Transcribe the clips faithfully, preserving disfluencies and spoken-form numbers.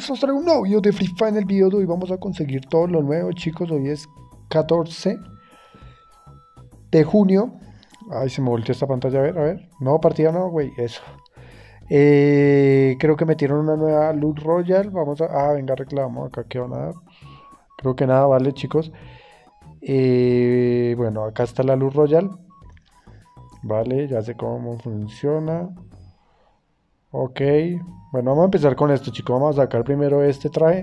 chicos, os traigo un nuevo video de Free Fire. En el video de hoy vamos a conseguir todo lo nuevo, chicos. Hoy es catorce de junio. Ay, se me volteó esta pantalla, a ver, a ver. No, partida no, güey, eso. Eh, creo que metieron una nueva Loot Royale. Vamos a... Ah, venga, reclamo, acá qué van a dar. Creo que nada, vale, chicos. Eh, bueno, acá está la Loot Royale. Vale, ya sé cómo funciona. Ok, bueno, vamos a empezar con esto, chicos. Vamos a sacar primero este traje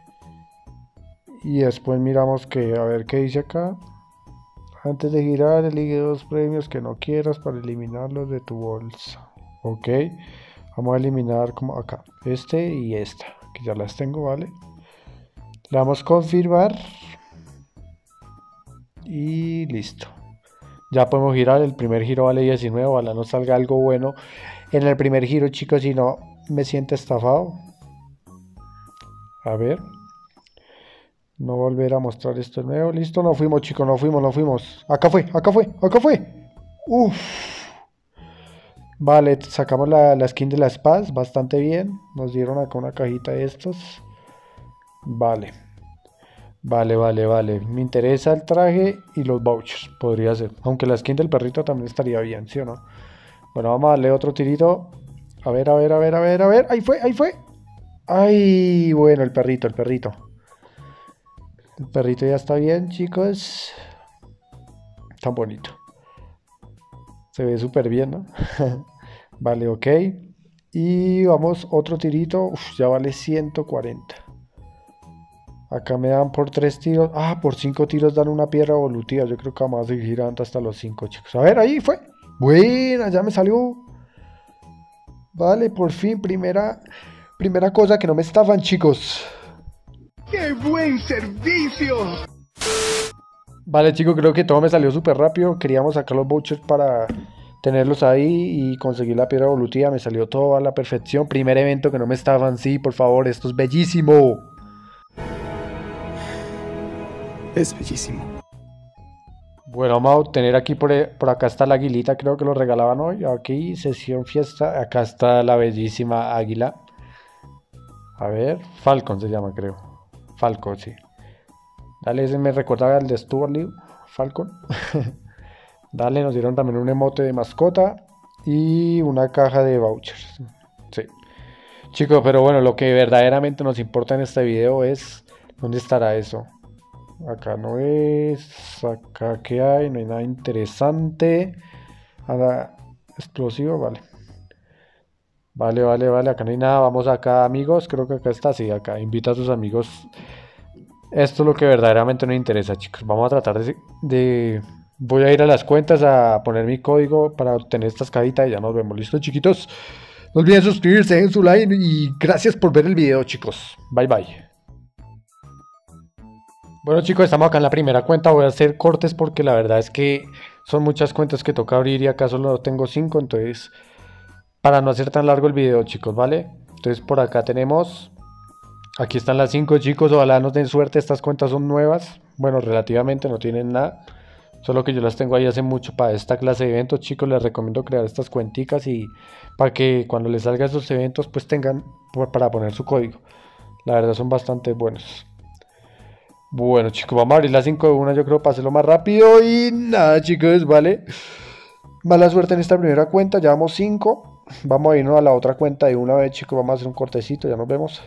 y después miramos que, a ver qué dice acá. Antes de girar, elige dos premios que no quieras para eliminarlos de tu bolsa. Ok, vamos a eliminar como acá, este y esta, que ya las tengo, vale. Le damos a confirmar y listo. Ya podemos girar, el primer giro vale diecinueve, ojalá nos salga algo bueno en el primer giro, chicos, si no me siento estafado. A ver. No volver a mostrar esto de nuevo. Listo, no fuimos, chicos, no fuimos, no fuimos. Acá fue, acá fue, acá fue. Uff. Vale, sacamos la, la skin de la Spaz, bastante bien. Nos dieron acá una cajita de estos. Vale. Vale, vale, vale. Me interesa el traje y los vouchers, podría ser. Aunque la skin del perrito también estaría bien, ¿sí o no? Bueno, vamos a darle otro tirito. A ver, a ver, a ver, a ver, a ver. Ahí fue, ahí fue. Ay, bueno, el perrito, el perrito. El perrito ya está bien, chicos. Tan bonito. Se ve súper bien, ¿no? Vale, ok. Y vamos, otro tirito. Uf, ya vale ciento cuarenta. Acá me dan por tres tiros. Ah, por cinco tiros dan una piedra evolutiva. Yo creo que vamos a seguir girando hasta los cinco, chicos. A ver, ahí fue. Buena, ya me salió. Vale, por fin, primera, primera cosa que no me estafan, chicos. ¡Qué buen servicio! Vale, chicos, creo que todo me salió súper rápido. Queríamos sacar los vouchers para tenerlos ahí y conseguir la piedra evolutiva. Me salió todo a la perfección. Primer evento que no me estafan. Sí, por favor, esto es bellísimo. Es bellísimo. Bueno, vamos a obtener aquí por, por acá está la aguilita. Creo que lo regalaban hoy. Aquí, sesión fiesta. Acá está la bellísima águila. A ver, Falcon se llama, creo. Falcon, sí. Dale, ese me recuerda al de Stuart Lee, Falcon. Dale, nos dieron también un emote de mascota y una caja de vouchers. Sí. Chicos, pero bueno, lo que verdaderamente nos importa en este video es ¿dónde estará eso? Acá no es. Acá qué hay, no hay nada interesante. Nada explosivo, vale. Vale, vale, vale, acá no hay nada. Vamos acá, amigos. Creo que acá está, sí, acá. Invita a tus amigos. Esto es lo que verdaderamente nos interesa, chicos. Vamos a tratar de, de... Voy a ir a las cuentas a poner mi código para obtener estas cajitas y ya nos vemos. ¿Listo, chiquitos? No olviden suscribirse, dejen su like y gracias por ver el video, chicos. Bye, bye. Bueno, chicos, estamos acá en la primera cuenta. Voy a hacer cortes porque la verdad es que son muchas cuentas que toca abrir y acá solo tengo cinco, entonces... Para no hacer tan largo el video, chicos, ¿vale? Entonces por acá tenemos... Aquí están las cinco, chicos. Ojalá nos den suerte. Estas cuentas son nuevas. Bueno, relativamente no tienen nada. Solo que yo las tengo ahí hace mucho para esta clase de eventos, chicos. Les recomiendo crear estas cuenticas y para que cuando les salgan esos eventos pues tengan para poner su código. La verdad son bastante buenos. Bueno, chicos, vamos a abrir las cinco de una. Yo creo para hacerlo más rápido. Y nada, chicos, ¿vale? Mala suerte en esta primera cuenta. Llevamos cinco. Vamos a irnos a la otra cuenta de una vez, chicos. Vamos a hacer un cortecito, ya nos vemos.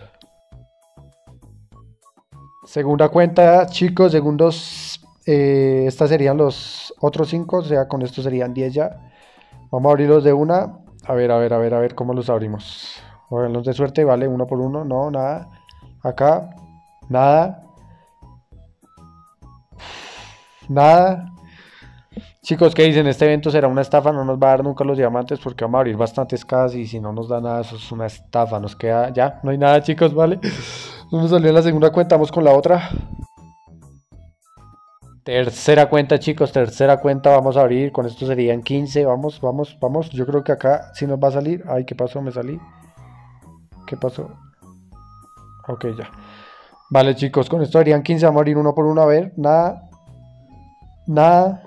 Segunda cuenta, chicos, segundos. Eh, estas serían los otros cinco, o sea, con esto serían diez ya. Vamos a abrirlos de una. A ver, a ver, a ver, a ver cómo los abrimos. Los de suerte, vale, uno por uno. No, nada. Acá, nada. Nada. Chicos, ¿qué dicen? Este evento será una estafa, no nos va a dar nunca los diamantes porque vamos a abrir bastantes casas y si no nos da nada, eso es una estafa, nos queda ya, no hay nada, chicos, ¿vale? No nos salió en la segunda cuenta, vamos con la otra. Tercera cuenta, chicos, tercera cuenta, vamos a abrir, con esto serían quince, vamos, vamos, vamos, yo creo que acá sí nos va a salir. Ay, ¿qué pasó? Me salí. ¿Qué pasó? Ok, ya. Vale, chicos, con esto serían quince, vamos a abrir uno por uno, a ver, nada. Nada.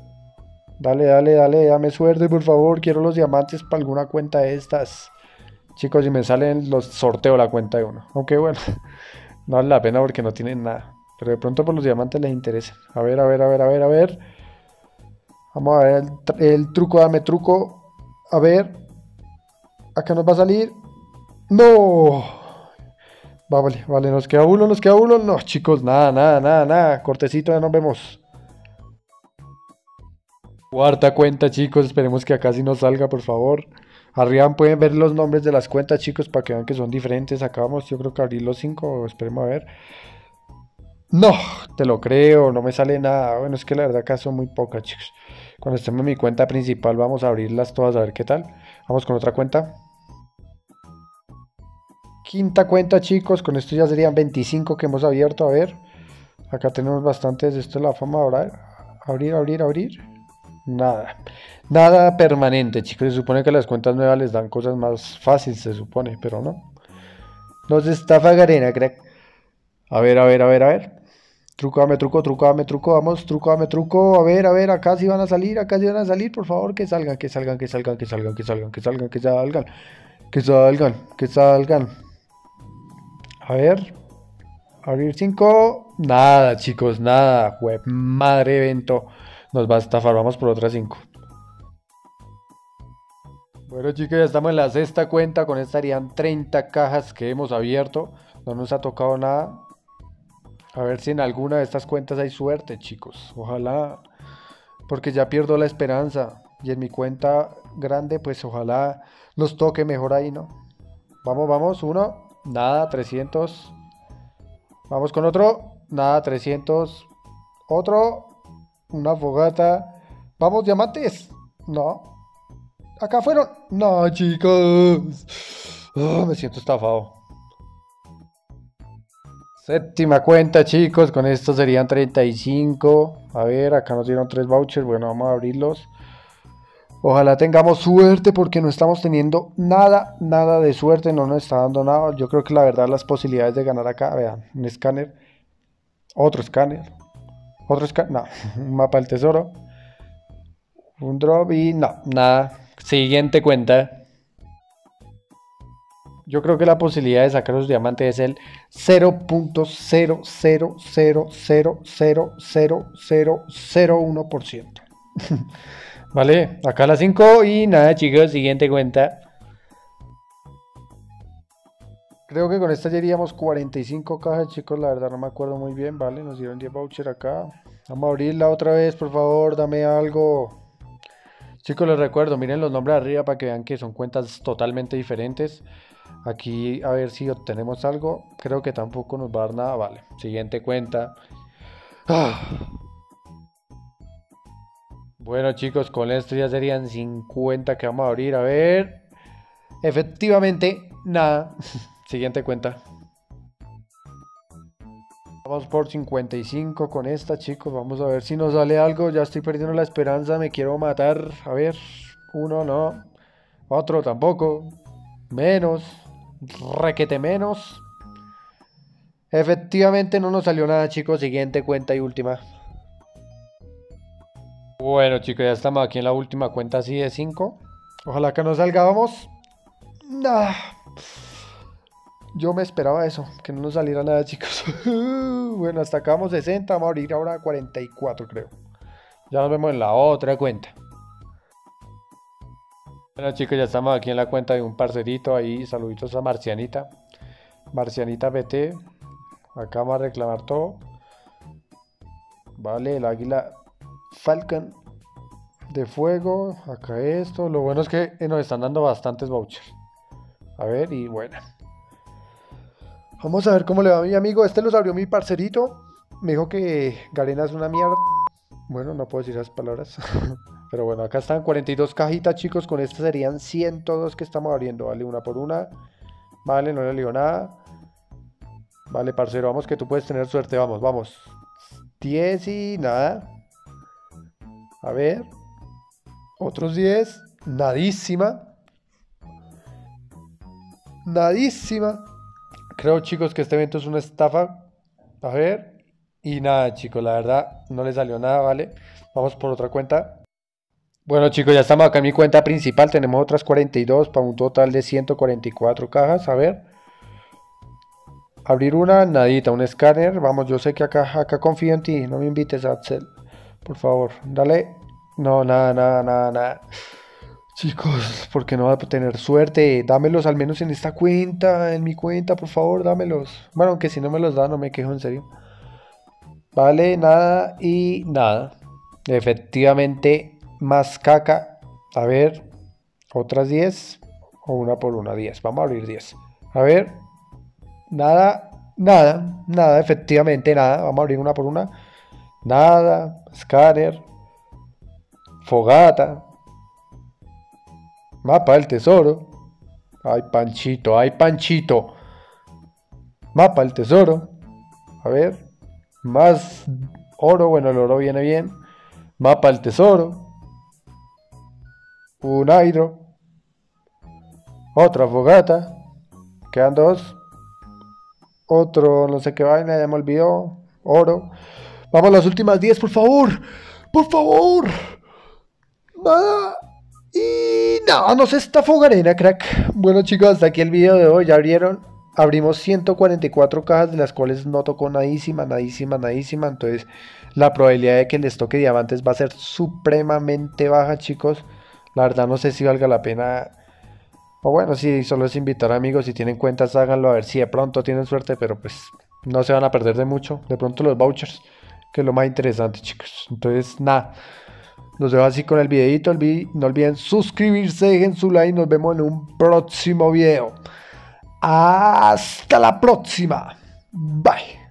Dale, dale, dale, dame suerte, por favor. Quiero los diamantes para alguna cuenta de estas. Chicos, si me salen, los sorteo la cuenta de uno. Aunque bueno, no vale la pena porque no tienen nada. Pero de pronto por los diamantes les interesa. A ver, a ver, a ver, a ver, a ver. Vamos a ver el, tr- el truco, dame truco. A ver. Acá nos va a salir. ¡No! Va, vale, vale, nos queda uno, nos queda uno. No, chicos, nada, nada, nada, nada. Cortecito, ya nos vemos. Cuarta cuenta, chicos. Esperemos que acá sí nos salga, por favor. Arriba pueden ver los nombres de las cuentas, chicos, para que vean que son diferentes. Acabamos, yo creo que abrir los cinco. Esperemos a ver. No, te lo creo, no me sale nada. Bueno, es que la verdad acá son muy pocas, chicos. Cuando estemos en mi cuenta principal, vamos a abrirlas todas a ver qué tal. Vamos con otra cuenta. Quinta cuenta, chicos. Con esto ya serían veinticinco que hemos abierto. A ver. Acá tenemos bastantes. Esto es la forma de abrir. Abrir, abrir, abrir. Nada. Nada permanente, chicos. Se supone que las cuentas nuevas les dan cosas más fáciles, se supone, pero no. Nos estafa Garena, crack. A ver, a ver, a ver, a ver. Truco, dame truco, truco, dame truco. Vamos, truco, dame truco. A ver, a ver, acá sí van a salir, acá sí van a salir. Por favor, que salgan, que salgan, que salgan, que salgan, que salgan, que salgan, que salgan. Que salgan, que salgan. A ver. Abrir cinco. Nada, chicos, nada. Web madre evento. Nos va a estafar. Vamos por otras cinco. Bueno, chicos, ya estamos en la sexta cuenta. Con esta harían treinta cajas que hemos abierto. No nos ha tocado nada. A ver si en alguna de estas cuentas hay suerte, chicos. Ojalá. Porque ya pierdo la esperanza. Y en mi cuenta grande, pues ojalá nos toque mejor ahí, ¿no? Vamos, vamos. Uno. Nada, trescientos. Vamos con otro. Nada, trescientos. Otro. Una fogata. Vamos, diamantes. No. Acá fueron. No, chicos. Oh, me siento estafado. Séptima cuenta, chicos. Con esto serían treinta y cinco. A ver, acá nos dieron tres vouchers. Bueno, vamos a abrirlos. Ojalá tengamos suerte porque no estamos teniendo nada, nada de suerte. No nos está dando nada. Yo creo que la verdad las posibilidades de ganar acá. Vean, un escáner. Otro escáner. Otro escáner. No, un mapa del tesoro. Un drop y no, nada. Siguiente cuenta. Yo creo que la posibilidad de sacar los diamantes es el cero punto cero cero cero cero cero cero cero cero uno por ciento. Vale, acá las cinco y nada, chicos, siguiente cuenta. Creo que con esta ya iríamos cuarenta y cinco cajas, chicos, la verdad no me acuerdo muy bien, vale, nos dieron diez vouchers acá. Vamos a abrirla otra vez, por favor, dame algo. Chicos, les recuerdo, miren los nombres arriba para que vean que son cuentas totalmente diferentes. Aquí a ver si obtenemos algo. Creo que tampoco nos va a dar nada. Vale, siguiente cuenta. Ah. Bueno, chicos, con esto ya serían cincuenta que vamos a abrir. A ver. Efectivamente, nada. Siguiente cuenta. Vamos por cincuenta y cinco con esta, chicos. Vamos a ver si nos sale algo. Ya estoy perdiendo la esperanza. Me quiero matar. A ver. Uno, no. Otro tampoco. Menos. Requete menos. Efectivamente no nos salió nada, chicos. Siguiente cuenta y última. Bueno, chicos, ya estamos aquí en la última cuenta así de cinco. Ojalá que nos salga, vamos. Nah. Yo me esperaba eso, que no nos saliera nada, chicos. Bueno, hasta acá vamos sesenta. Vamos a abrir ahora cuarenta y cuatro, creo. Ya nos vemos en la otra cuenta. Bueno, chicos, ya estamos aquí en la cuenta de un parcerito ahí. Saluditos a Marcianita. Marcianita B T. Acá vamos a reclamar todo. Vale, el águila Falcon de fuego. Acá esto. Lo bueno es que nos están dando bastantes vouchers. A ver, y bueno. Vamos a ver cómo le va a mi amigo. Este los abrió mi parcerito. Me dijo que Garena es una mierda. Bueno, no puedo decir esas palabras. Pero bueno, acá están cuarenta y dos cajitas, chicos. Con estas serían ciento dos que estamos abriendo. Vale, una por una. Vale, no le lió nada. Vale, parcero, vamos que tú puedes tener suerte. Vamos, vamos. diez y nada. A ver. Otros diez. Nadísima. Nadísima. Creo, chicos, que este evento es una estafa. A ver. Y nada, chicos, la verdad no le salió nada, ¿vale? Vamos por otra cuenta. Bueno chicos, ya estamos acá en mi cuenta principal, tenemos otras cuarenta y dos para un total de ciento cuarenta y cuatro cajas, a ver. Abrir una, nadita, un escáner, vamos, yo sé que acá, acá confío en ti, no me invites a Axel, por favor, dale. No, nada, nada, nada, nada. Chicos, porque no va a tener suerte, dámelos al menos en esta cuenta, en mi cuenta, por favor, dámelos. Bueno, aunque si no me los da, no me quejo, en serio. Vale, nada y nada. Efectivamente... Más caca. A ver. Otras diez. O una por una. diez. Vamos a abrir diez. A ver. Nada. Nada. Nada. Efectivamente nada. Vamos a abrir una por una. Nada. Escáner. Fogata. Mapa del tesoro. Ay, Panchito. Ay, Panchito. Mapa del tesoro. A ver. Más oro. Bueno, el oro viene bien. Mapa del tesoro. Un hidro. Otra fogata. Quedan dos. Otro, no sé qué vaina, ya me olvidó. Oro. Vamos a las últimas diez, por favor. Por favor. Nada. Y nada, no se está fogarena, crack. Bueno chicos, hasta aquí el video de hoy. Ya abrieron. Abrimos ciento cuarenta y cuatro cajas, de las cuales no tocó nadísima, nadísima, nadísima. Entonces la probabilidad de que les toque diamantes va a ser supremamente baja, chicos. La verdad no sé si valga la pena. O bueno, si solo es invitar amigos, si tienen cuentas háganlo, a ver si de pronto tienen suerte, pero pues no se van a perder de mucho. De pronto los vouchers, que es lo más interesante, chicos. Entonces nada, los dejo así con el videito. No olviden suscribirse, dejen su like, nos vemos en un próximo video. Hasta la próxima. Bye.